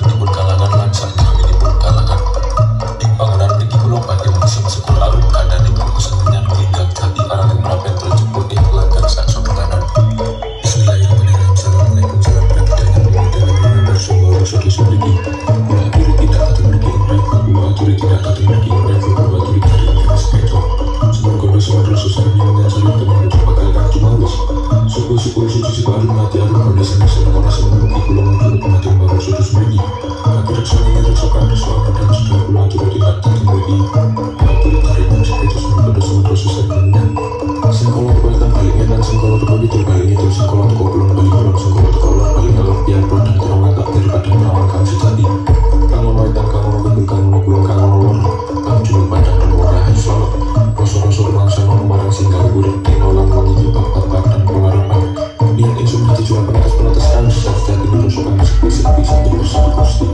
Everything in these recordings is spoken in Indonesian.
salebetipun kalangan lan sakjroninipun kalangan. Ing panggonan mriki kula badhe musim sekul arum kandaning kesenian ingkang jati araning prapen terjeput ing pelanggan sak sodokanan. Bismillahirrahmanirrahim. Assalamualaikum salam pramidhani dalam bersumber sedasa mriki. Kula aturi tindak kateng mriki ing raiku kula aturi tindak kateng mriki ing raiku kula aturi dari ingkang sepeda. Semoga semua susah dengan saling teman bakal kaki mawis. Suku-suku suci baru mati arum kondisi mesin orang semua mungkin pulau mungkin kematian baru sudah sembunyi. Aku reksanya resokan resokan dan sudah pulau turut tidak tertinggi. Aku ditarik sepeda semua pada semua proses terbenam. Singkolot kualitas palingnya dan singkolot kodi terpaling itu singkolot kau belum paling belum singkolot kolor paling alok biar produk terawat tak daripada merawat kamu sejati. Kamu noitan kamu nunggu kamu belum kamu lor kamu cuma badan dan warah solot. Rosok-rosok orang sana barang singgah gurih tinolang wangi bapak dan pelarapan. Niat insum hati jual penatas kan susah jadi rosokan eksekusi bisa dipersusti.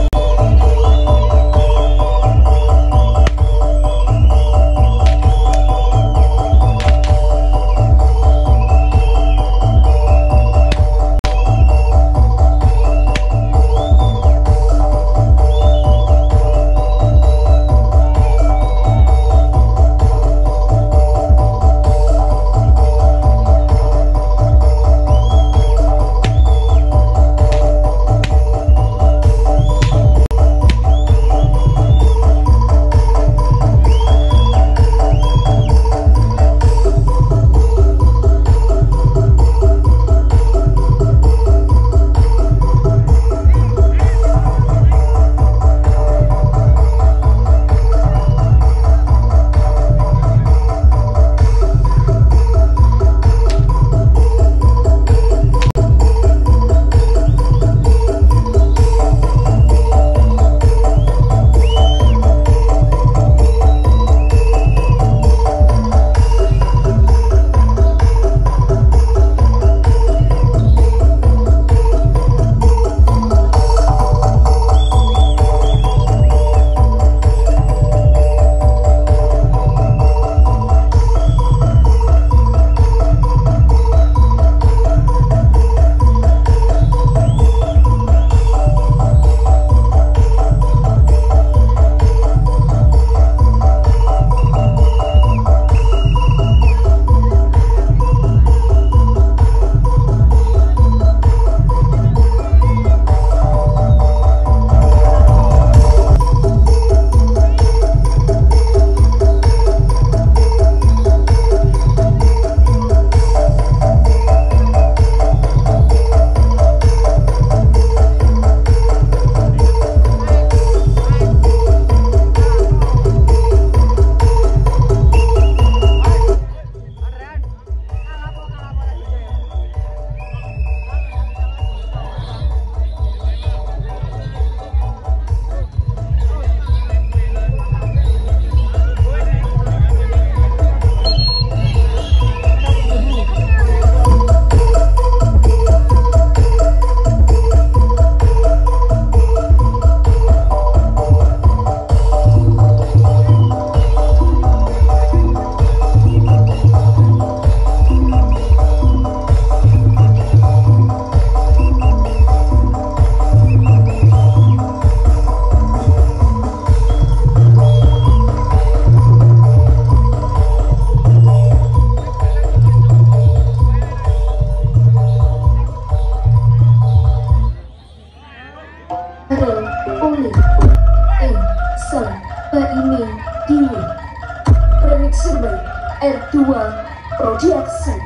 R2 Production.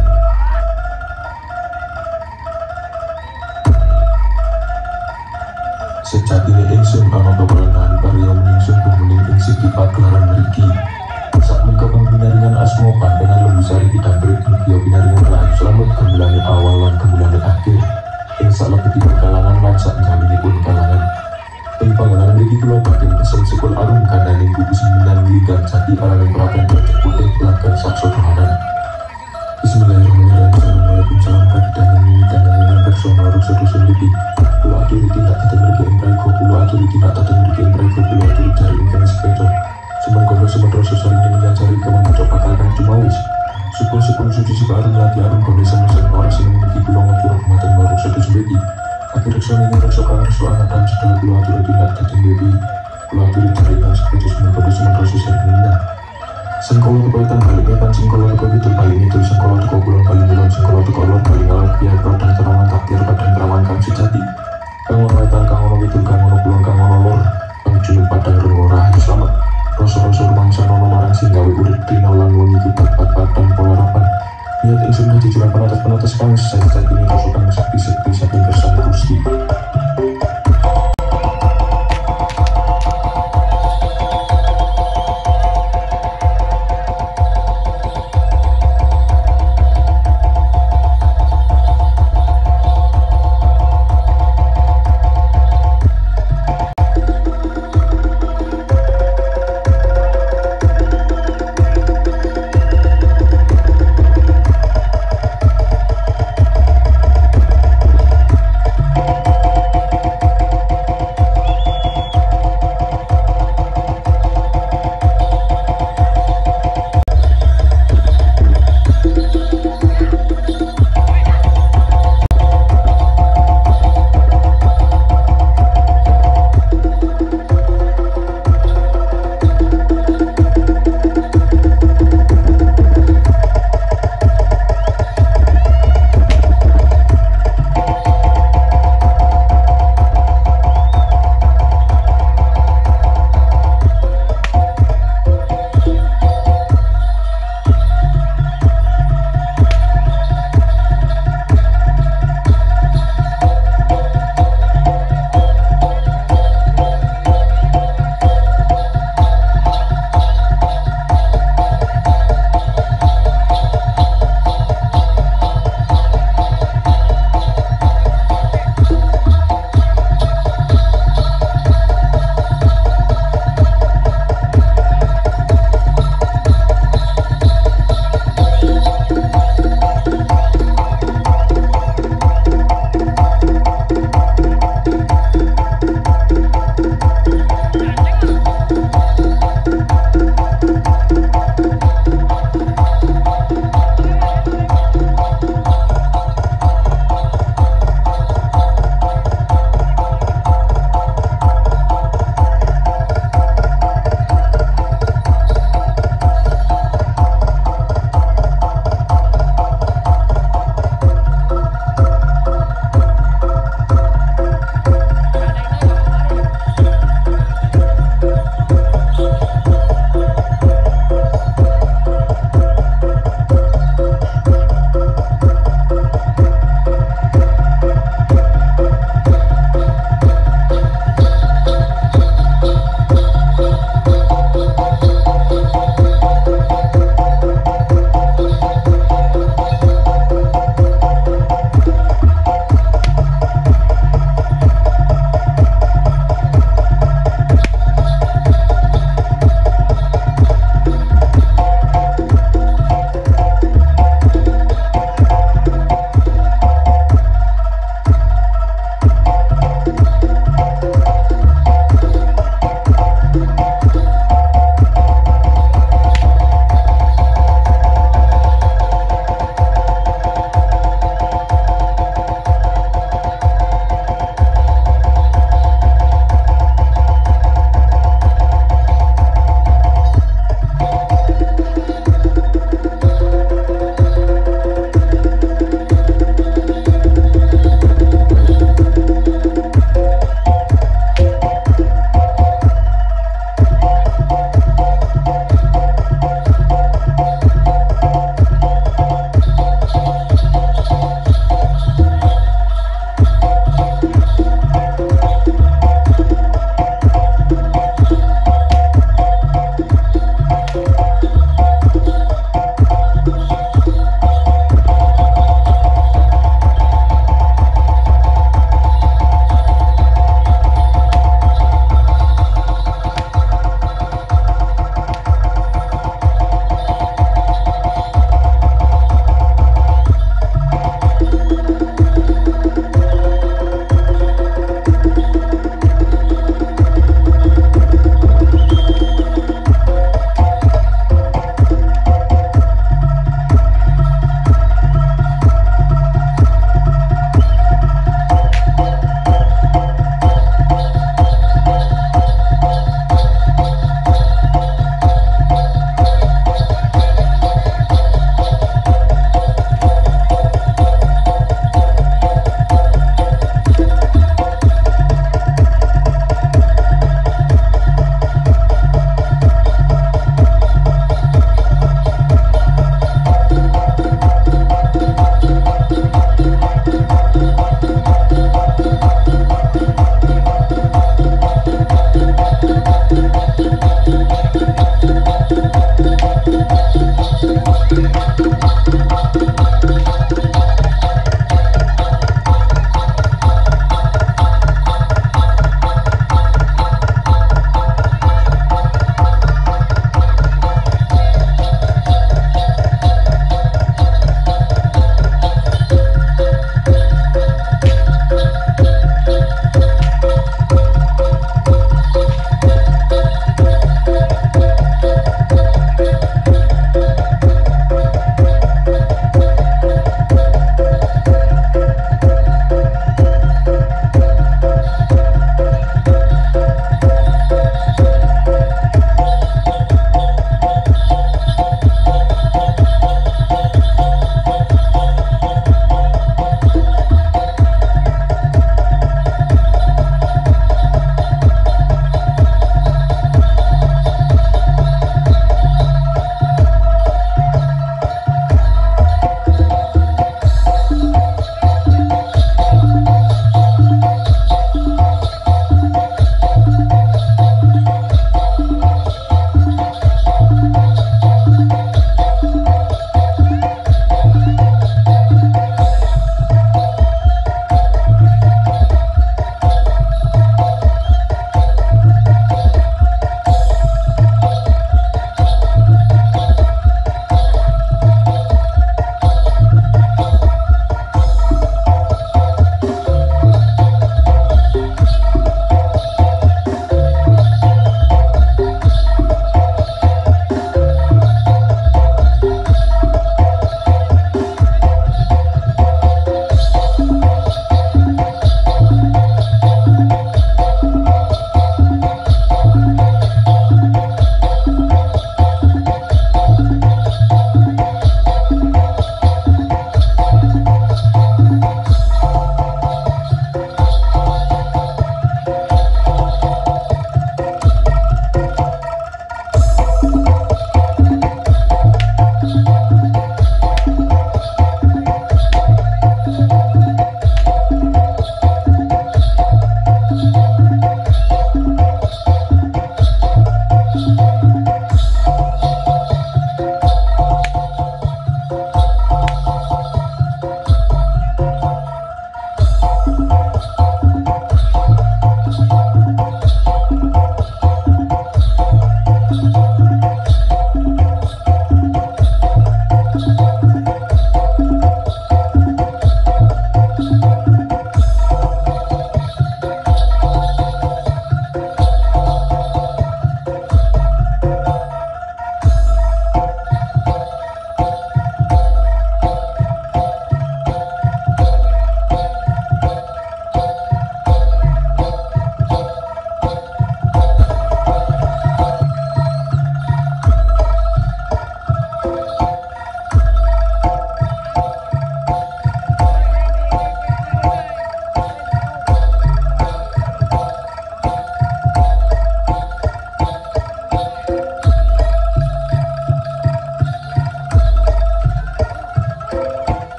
Sejatine ingsun panapa pelengahan karya meningsun pumuning ing sigi pagelaran mriki. Sakmenika pinaringan asma pandangan lembusari bidang brit media pinaringan rahayu slamet gemulane awal lan gemulane akhir. Ing salebetipun kalangan lan sakjroninipun kalangan. Ing panggonan mriki kula badhe pesen sekul arum kandaning buku seminan ingkang jati araning prapen putih pelanggan saksodohanan. Bismillahirrahmanirrahim. Assalamualaikum salam kagidangan mimitan dengan bersama rusuh-rusuh lipi. Kula aturi tindak kateng mriki ing praiko, kula aturi tindak kateng mriki ing praiko, kula aturi dari ingkang sepeda. Sumekono semetra sesaring mencari kemanca bakal kang cumawis. Syukur-syukur suci arum lati arum kondisi mesin ora sing mriki kula ngajur rahmatan baru sedus mriki. Akhirnya soal ini rasa kangen anak dan setelah kula aturi tindak daging baby, kula aturi jaringan seperti semen proses sermina. Sengkolo kepaitan baliknya kan sengkolo teko gitu paling itu sengkolo teko kulon paling kulon sengkolo teko lor paling alat biar dan terawan takdir padang terawan kang sejati. Kang ono wetan kang ono gitu kang ono kulon kang ono lor kang julung padang rengora selamat. Rasa-rasa rumangsa nono marang sing gawe urip dina lan wengi pat-pat-patan polarapan. Niat ingsun dadi jurang penatas kang sajati ini rasa kang sekti-sekti saking kersane Gusti.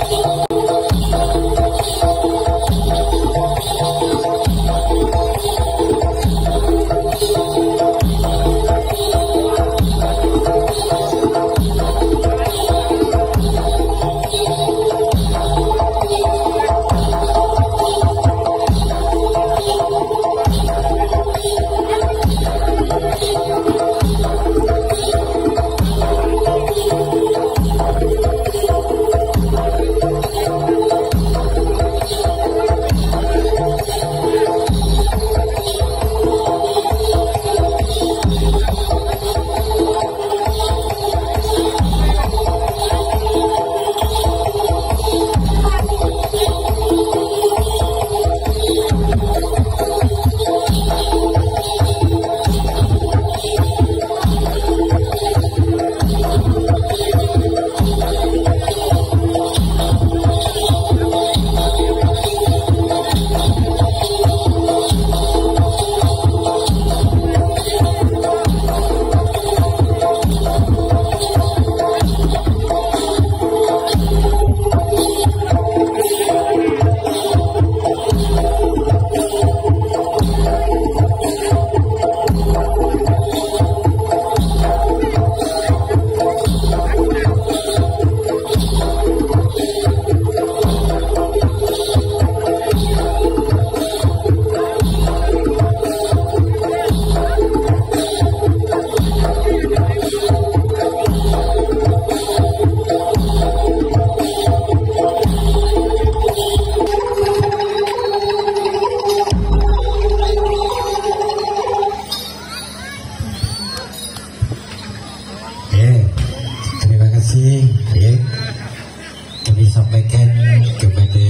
Kami sampaikan kepada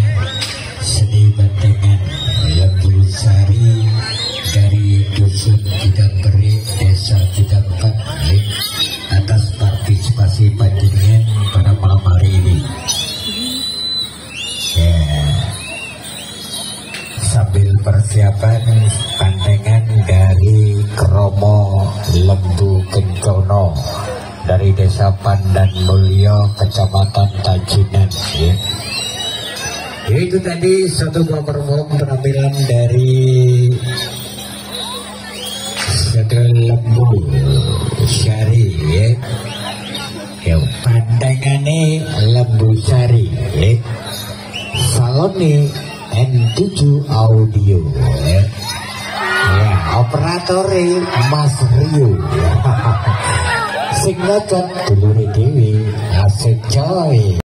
seniman dengan Lembu Sari dari Dusun Kidamberi, Desa Kidampak, atas partisipasi panjenengan pada malam hari ini. Sambil persiapan pandangan dari Kromo Lembu Kencono dari Desa Pandan Mulyo, Kecamatan Tajinan, ya. Itu tadi satu buah perform penampilan dari Lembu Sari, ya. Ya, pandangannya Lembu Sari, ya. Saloni N7 Audio, ya. Ya, operatornya Mas Rio. Sing ngajak dulure dhewe asik coy.